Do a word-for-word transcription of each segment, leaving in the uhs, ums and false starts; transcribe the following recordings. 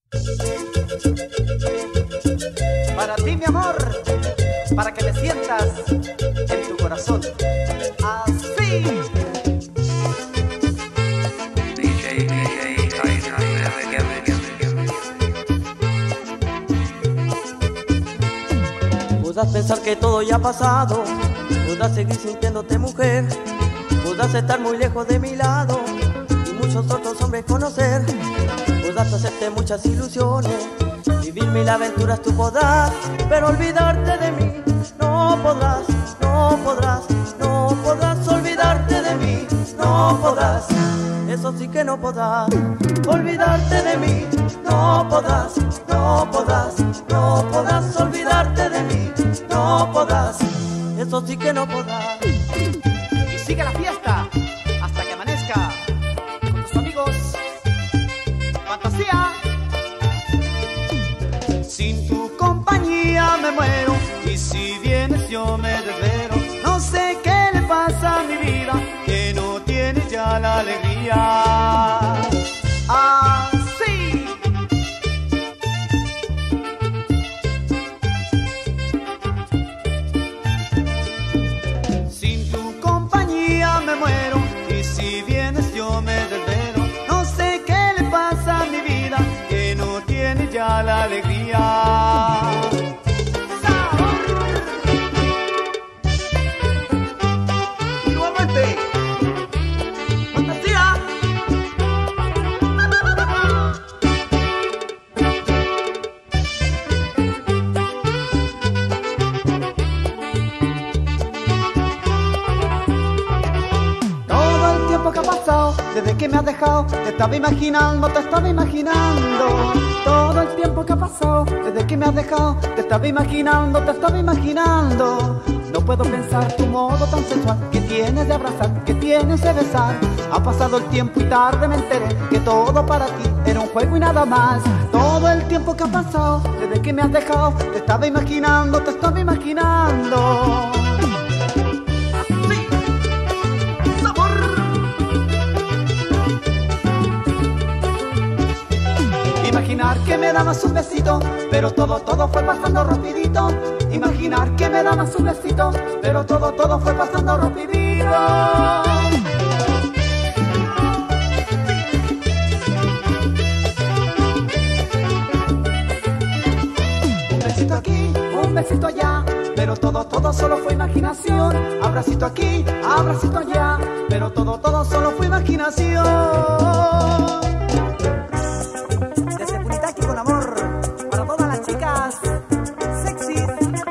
Para ti, mi amor, para que me sientas en tu corazón. Así. D J, D J, ay, no, never give it, give it, give it. Podrás pensar que todo ya ha pasado, podrás seguir sintiéndote mujer, podrás estar muy lejos de mi lado y muchos otros hombres conocer. Podrás hacerte muchas ilusiones, vivir mil aventuras tú podrás, pero olvidarte de mí no podrás, no podrás, no podrás olvidarte de mí, no podrás. Eso sí que no podrás, olvidarte de mí, no podrás, no podrás, no podrás olvidarte de mí, no podrás. Eso sí que no podrás. Y sigue la fiesta hasta que amanezca con tus amigos. Fantasía. Sin tu compañía me muero y si vienes yo me desvelo. No sé qué le pasa a mi vida que no tiene ya la alegría. Así. Sin tu compañía me muero y si vienes yo me desvelo. No sé qué le pasa a mi vida que no tiene ya la alegría. Nuevamente. Fantasía. Todo el tiempo que ha pasado, desde que me has dejado, te estaba imaginando, te estaba imaginando. Todo el tiempo que ha pasado, desde que me has dejado, te estaba imaginando, te estaba imaginando. No puedo pensar tu modo tan sensual que tienes de abrazar, que tienes de besar. Ha pasado el tiempo y tarde me enteré que todo para ti era un juego y nada más. Todo el tiempo que ha pasado, desde que me has dejado, te estaba imaginando, te estaba imaginando. Imaginar que me dabas un besito, pero todo, todo fue pasando rapidito. Imaginar que me dabas un besito, pero todo, todo fue pasando rapidito. Un besito aquí, un besito allá, pero todo, todo solo fue imaginación. Abracito aquí, abracito allá, pero todo, todo solo fue imaginación. Con amor para todas las chicas sexy.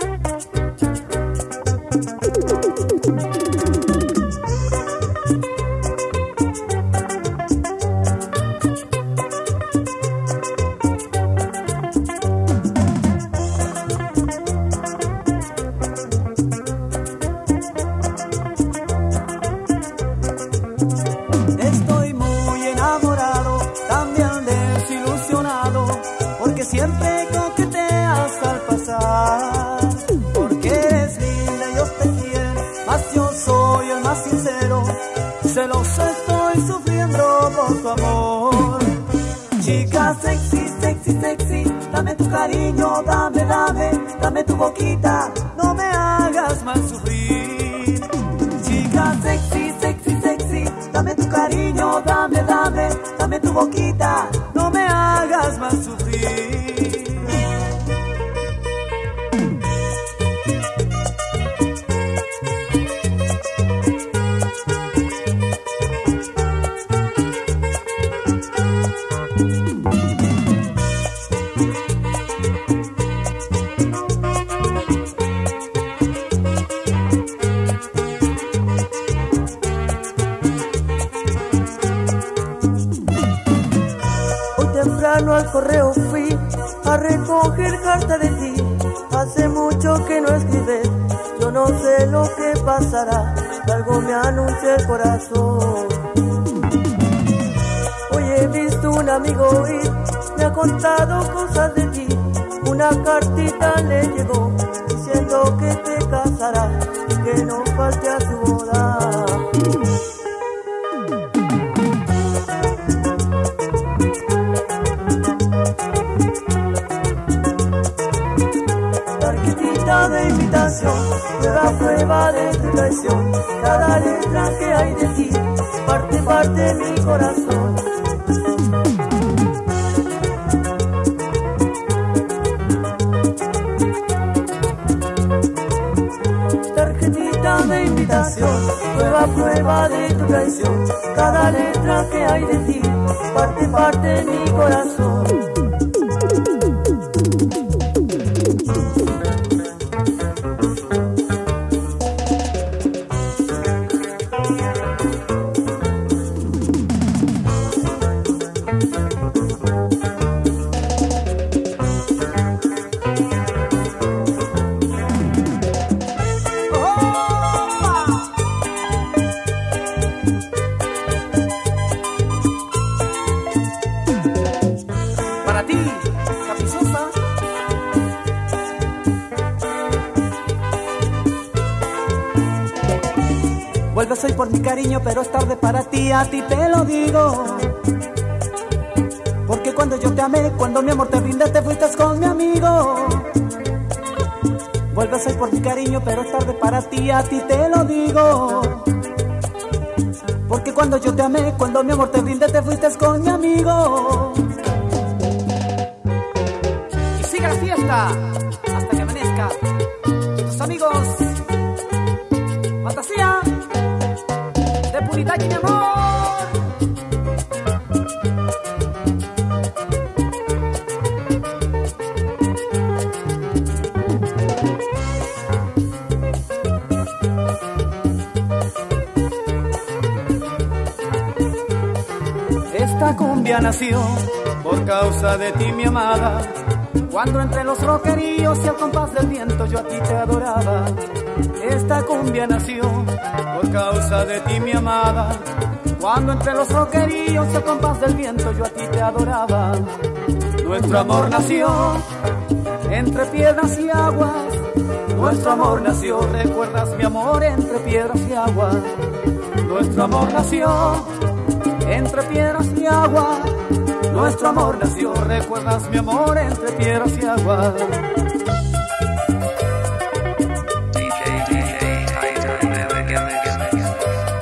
Estoy muy enamorado, también desilusionado, porque siempre coqueteas al pasar. Porque eres linda y ellos te quieren, mas yo soy el más sincero. Celoso estoy sufriendo por tu amor. Chica sexy, sexy, sexy, dame tu cariño, dame, dame, dame tu boquita, no me hagas mal sufrir. Chica sexy, sexy, sexy, dame tu cariño, dame, dame, dame tu boquita, no me hagas más sufrir. Al correo fui a recoger carta de ti. Hace mucho que no escribes, yo no sé lo que pasará, algo me anuncia el corazón. Hoy he visto un amigo y me ha contado cosas de ti. Una cartita le llegó diciendo que te casará y que no falte a su boda. traición. Cada letra que hay de ti parte, parte de mi corazón. Tarjetita de invitación, prueba, prueba de tu traición. Cada letra que hay de ti parte, parte de mi corazón. Vuelves hoy por mi cariño, pero es tarde para ti, a ti te lo digo. Porque cuando yo te amé, cuando mi amor te brindé, te fuiste con mi amigo. Vuelves hoy por mi cariño, pero es tarde para ti, a ti te lo digo. Porque cuando yo te amé, cuando mi amor te brindé, te fuiste con mi amigo. Y sigue la fiesta hasta que amanezca. Tus amigos, Fantasía de Puridad y mi amor. Esta cumbia nació por causa de ti, mi amada. Cuando entre los roqueríos y al compás del viento yo a ti te adoraba. Esta cumbia nació por causa de ti, mi amada. Cuando entre los roqueríos y al compás del viento yo a ti te adoraba. Nuestro amor nació entre piedras y aguas. Nuestro amor nació, recuerdas mi amor, entre piedras y aguas. Nuestro amor nació entre piedras y agua. Nuestro amor nació, recuerdas mi amor, entre piedras y agua. D J, D J, high time, never give it, give it, give it.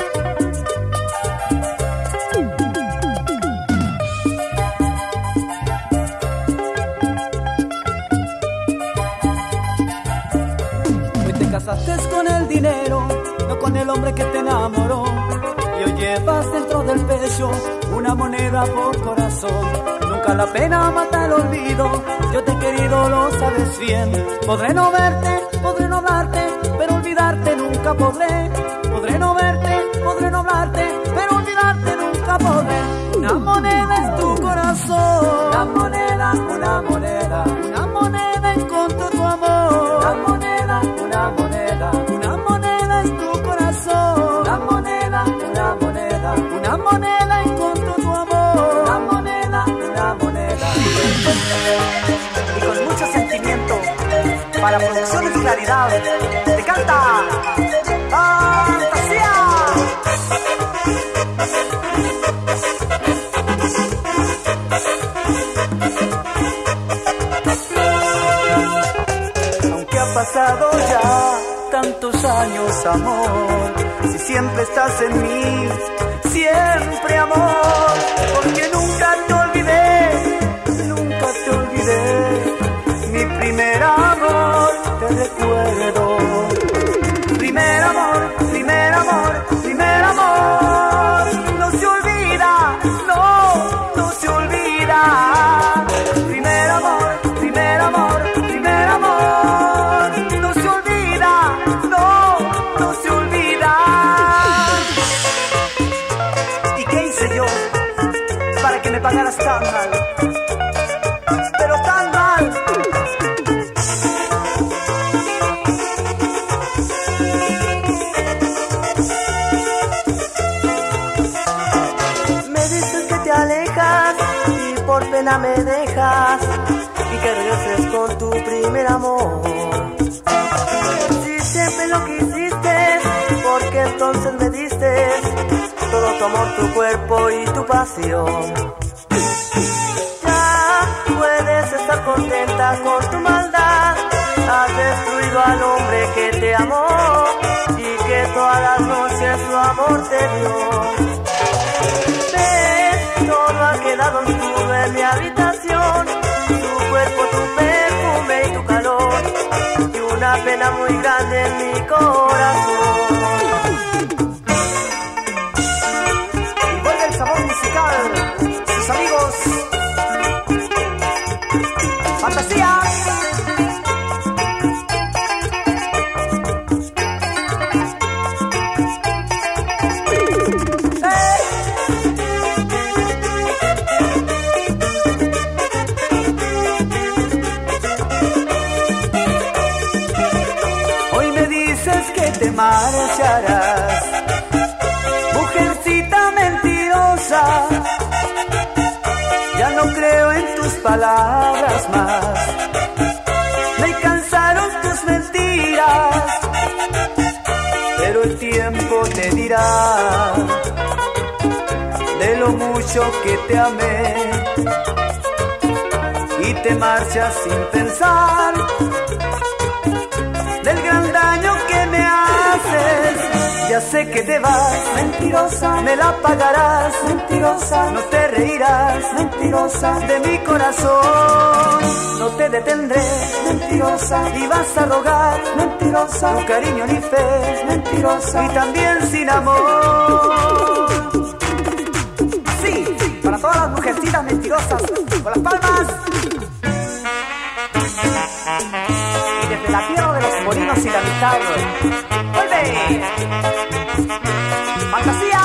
Hoy te casaste con el dinero, no con el hombre que te enamoró. Y hoy llevas dentro del pecho una moneda por corazón. Nunca la pena mata el olvido, yo te he querido, lo sabes bien. Podré no verte, podré no hablarte, pero olvidarte nunca podré. Podré no verte, podré no hablarte, pero olvidarte nunca podré. Una moneda en tu corazón, una moneda, una moneda, una moneda encontró tu amor. Una moneda, una moneda, una moneda en tu corazón. Una moneda, una moneda, una moneda encontró tu amor. Una moneda, una moneda. Y con mucho sentimiento, para Producciones Claridad, te canta Fantasía. Aunque ha pasado ya tantos años, amor, si siempre estás en mí, siempre amor, porque nunca te olvidé, nunca te olvidé, mi primer amor, te recuerdo. Primer amor, primer amor, primer amor, no se olvida, no, no se olvida. Primer amor, primer amor, primer amor, no se olvida, no, no se olvida. ¿Y qué hice yo para que me pagaras tan mal? Pero tan mal. Me dices que te alejas y por pena me dejas y que regreses con tu primer amor. Si siempre lo quisiste, porque entonces me diste todo tu amor, tu cuerpo y tu pasión. Ya puedes estar contenta con tu maldad, has destruido al hombre que te amó y que toda interior. Ves, todo ha quedado oscuro en mi habitación, tu cuerpo, tu perfume y tu calor, y una pena muy grande en mi corazón. Y vuelve el sabor musical, sus amigos Fantasía. Te marcharás, mujercita mentirosa, ya no creo en tus palabras más, me cansaron tus mentiras, pero el tiempo te dirá de lo mucho que te amé, y te marchas sin pensar del gran daño que me haces. Ya sé que te vas, mentirosa, me la pagarás, mentirosa, no te reirás, mentirosa, de mi corazón. No te detendré, mentirosa, y vas a rogar, mentirosa, no cariño ni fe, mentirosa, y también sin amor. Sí, para todas las mujercitas mentirosas, con las palmas. Y desde la tierra de los molinos y la mitad, ¡vuelve! ¡Fantasía!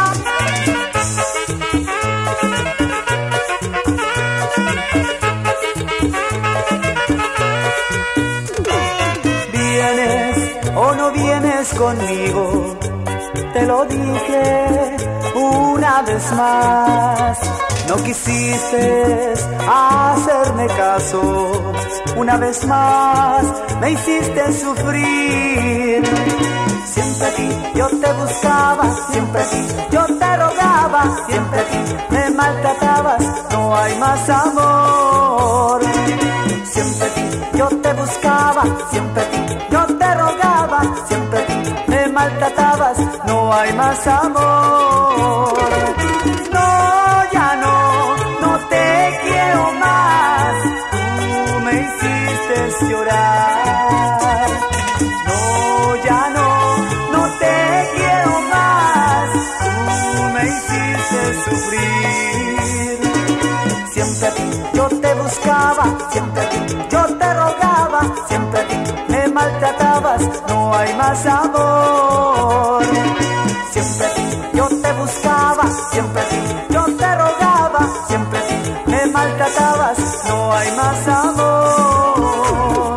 ¿Vienes o no vienes conmigo? Te lo dije una vez más. No quisiste hacerme caso, una vez más me hiciste sufrir. Siempre a ti yo te buscaba, siempre a ti yo te rogaba, siempre a ti me maltratabas, no hay más amor. Siempre a ti yo te buscaba, siempre a ti yo te rogaba, siempre a ti me maltratabas, no hay más amor. No, ya no, no te quiero más, tú me hiciste llorar. No, ya no, no te quiero más, tú me hiciste sufrir. Siempre a ti yo te buscaba, siempre a ti yo te rogaba, siempre a ti me maltratabas, no hay más amor. Siempre a ti yo te buscaba, siempre a ti yo te rogaba, siempre a ti me maltratabas, no hay más amor.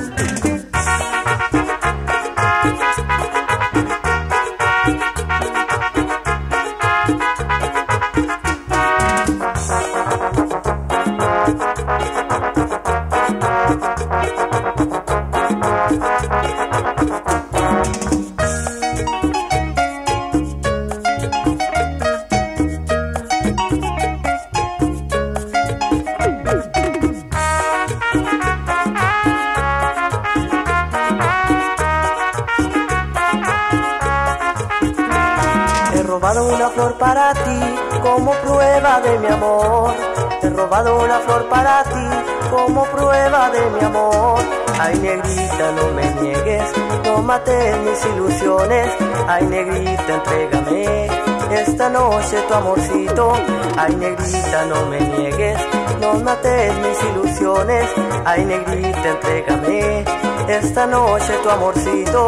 He robado una flor para ti como prueba de mi amor. He robado una flor para ti como prueba de mi amor. Ay, negrita, no me niegues, no mates mis ilusiones. Ay, negrita, entrégame esta noche tu amorcito. Ay, negrita, no me niegues, no mates mis ilusiones. Ay, negrita, entrégame esta noche tu amorcito.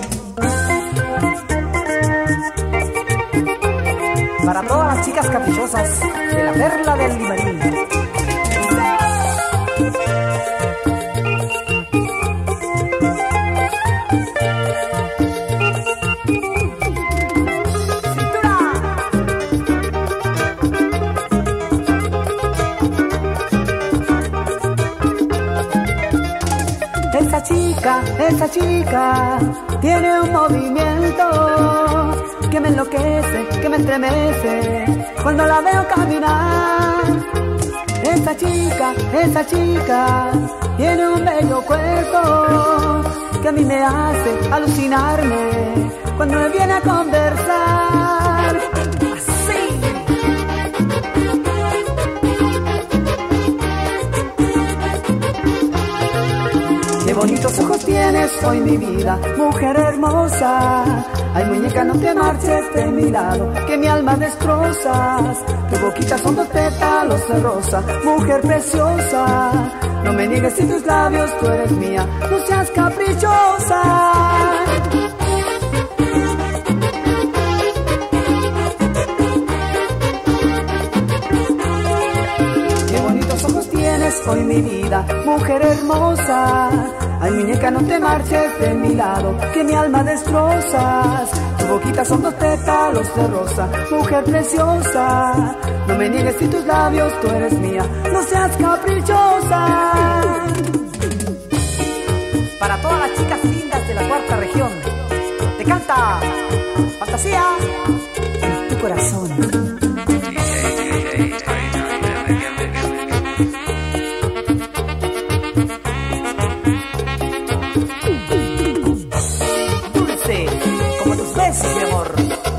Para todas las chicas caprichosas de la perla del Limarín. Esa chica, esa chica tiene un movimiento que me enloquece, que me estremece cuando la veo caminar. Esa chica, esa chica tiene un bello cuerpo que a mí me hace alucinarme cuando me viene a conversar. Así. Qué bonitos ojos tienes, soy mi vida, mujer hermosa. Ay, muñeca, no te marches de mi lado, que mi alma destrozas. Tu boquita son dos pétalos de rosa, mujer preciosa. No me niegues si tus labios, tú eres mía, no seas caprichosa. Qué bonitos ojos tienes, hoy mi vida, mujer hermosa. Ay, muñeca, no te marches de mi lado, que mi alma destrozas. Tu boquita son dos pétalos de rosa, mujer preciosa. No me niegues si tus labios, tú eres mía, no seas caprichosa. Para todas las chicas lindas de la cuarta región, te canta Fantasía en tu corazón. Mi amor.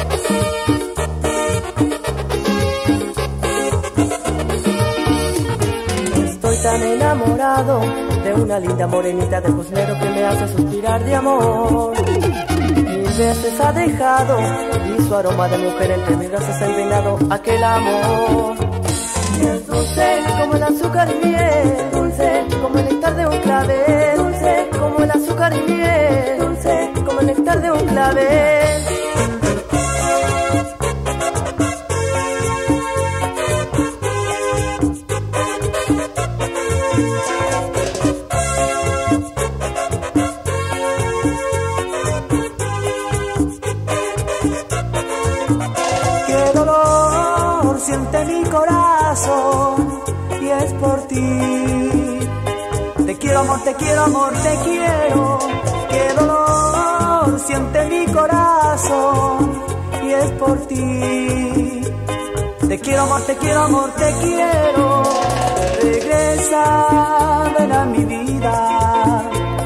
Estoy tan enamorado de una linda morenita de ojos negros que me hace suspirar de amor. Mil veces ha dejado y su aroma de mujer entre mis brazos ha envenenado aquel amor. Y es dulce como el azúcar y miel, dulce como el néctar de un clavel, dulce como el azúcar y miel, dulce como el néctar de un clavel. Siente mi corazón y es por ti. Te quiero amor, te quiero amor, te quiero. Qué dolor siente mi corazón y es por ti. Te quiero amor, te quiero amor, te quiero. Regresa, ven a mi vida.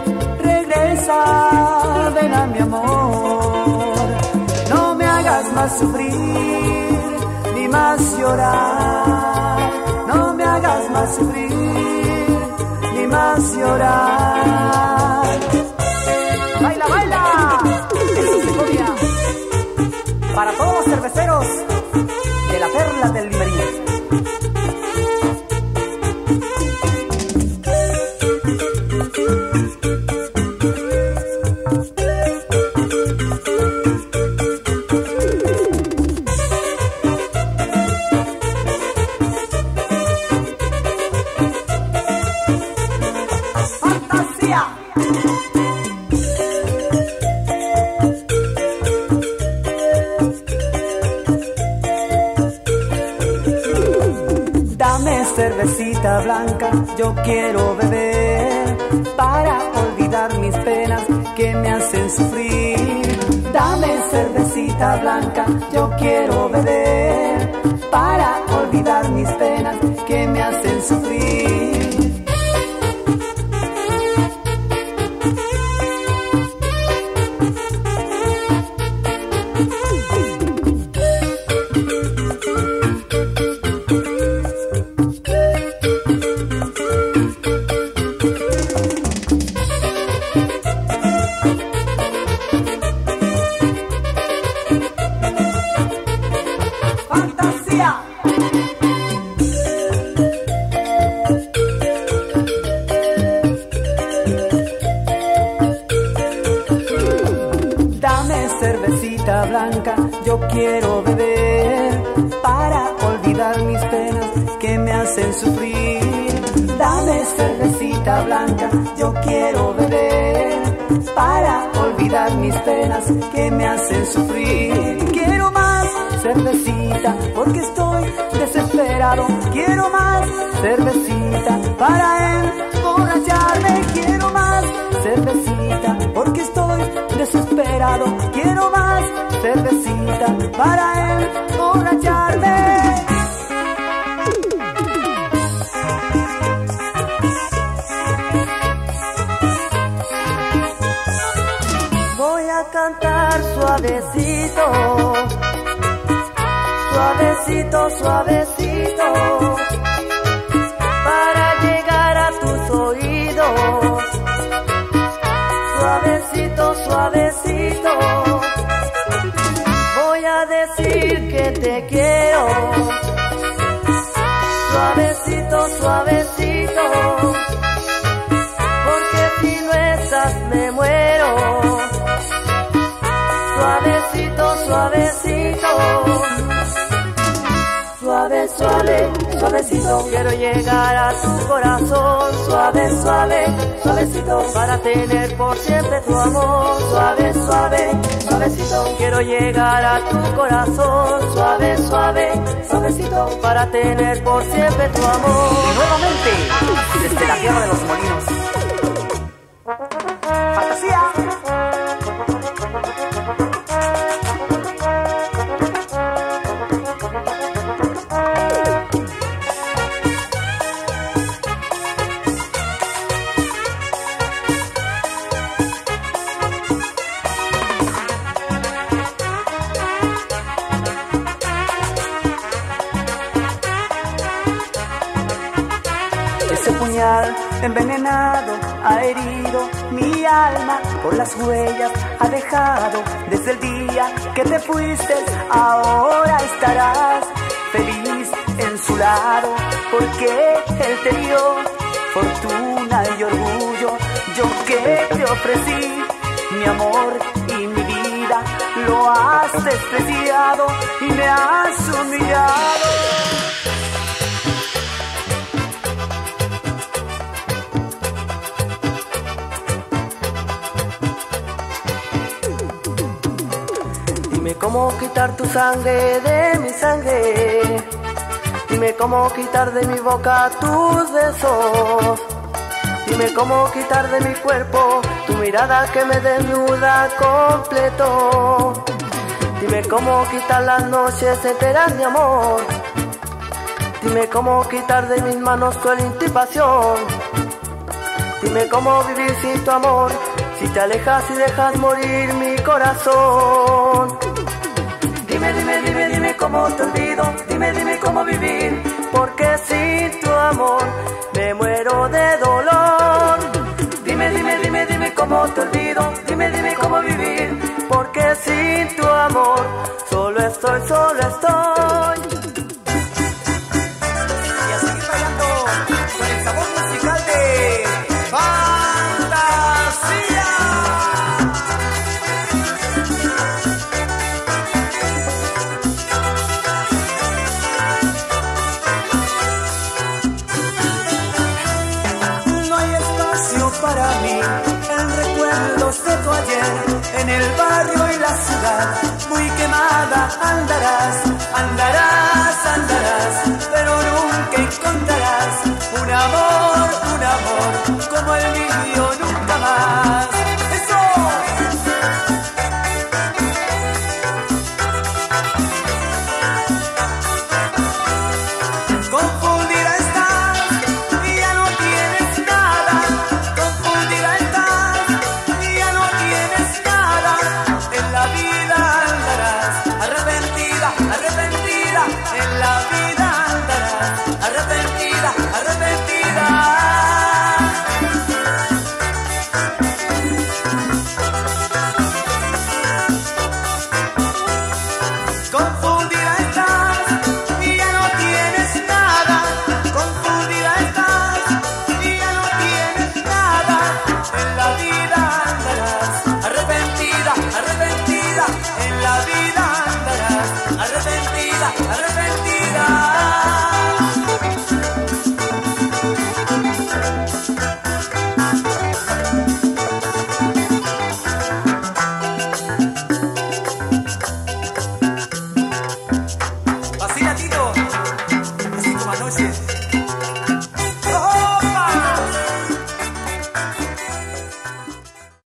Regresa, ven a mi amor. No me hagas más sufrir ni más llorar, no me hagas más sufrir, ni más llorar. ¡Baila, baila! Eso se copia para todos los cerveceros de la Perla del Limerí. Dame cervecita blanca, yo quiero beber para olvidar mis penas que me hacen sufrir. Dame cervecita blanca, yo quiero beber para olvidar mis penas que me hacen sufrir. Cervecita blanca, yo quiero beber para olvidar mis penas que me hacen sufrir. Dame cervecita blanca, yo quiero beber para olvidar mis penas que me hacen sufrir. Quiero más cervecita porque estoy desesperado. Quiero más cervecita para emborracharme. Quiero más cervecita porque estoy desesperado. Quiero más cervecita para emborracharme. Voy a cantar llegar suavecito, suavecito, suavecito, para llegar a tus oídos. Suavecito, suavecito, voy a decir que te quiero. Suavecito, suavecito, porque si no estás me muero. Suavecito, suavecito, suave, suave, suavecito, quiero llegar a tu corazón. Suave, suave, suavecito, para tener por siempre tu amor. Suave, suave, suavecito, quiero llegar a tu corazón. Suave, suave, suavecito, para tener por siempre tu amor. Y nuevamente, desde la tierra de los molinos. Fantasía. Ese puñal envenenado ha herido mi alma, por las huellas ha dejado desde el día que te fuiste. Ahora estarás feliz en su lado, porque él te dio fortuna y orgullo. Yo que te ofrecí mi amor y mi vida, lo has despreciado y me has humillado. Dime cómo quitar tu sangre de mi sangre. Dime cómo quitar de mi boca tus besos. Dime cómo quitar de mi cuerpo tu mirada que me desnuda completo. Dime cómo quitar las noches enteras de amor. Dime cómo quitar de mis manos tu intipación. Dime cómo vivir sin tu amor, si te alejas y dejas morir mi corazón. Dime, dime, dime, dime cómo te olvido. Dime, dime cómo vivir, porque sin tu amor me muero de dolor. Dime, dime, dime, dime cómo te olvido. Dime, dime cómo vivir, porque sin tu amor solo estoy, solo estoy. Y a seguir bailando con el sabor musical de Fantasía. No hay espacio para mí en recuerdos de tu ayer. En el barrio y la ciudad muy quemada andarás, andarás, andarás, pero nunca encontrarás un amor, un amor como el mío, nunca más. ¡Eso!